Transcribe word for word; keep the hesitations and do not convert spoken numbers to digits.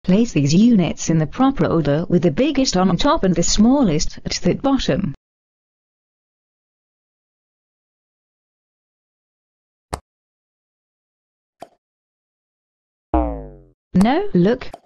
Place these units in the proper order, with the biggest on top and the smallest at the bottom. Now look.